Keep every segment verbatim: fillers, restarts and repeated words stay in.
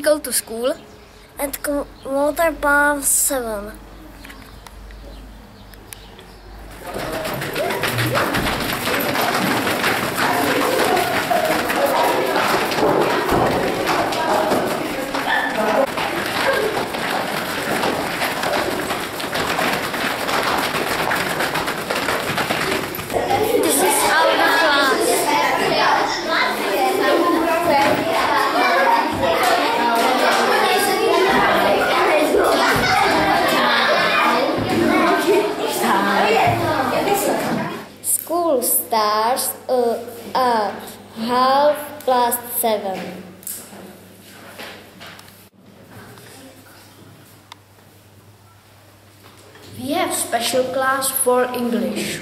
go to school? At quarter past seven. This is our class. School starts uh, at half past seven. We have special class for English.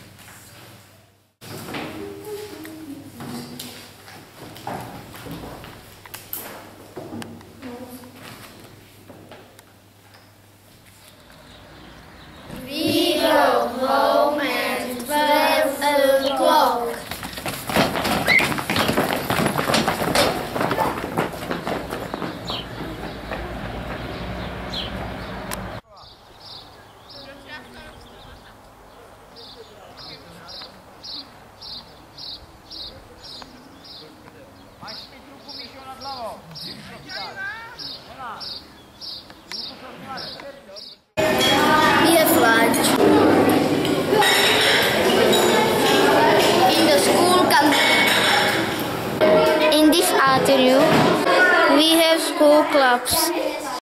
We go home at twelve o'clock. We have lunch in the school canteen. In this afternoon, we have school clubs.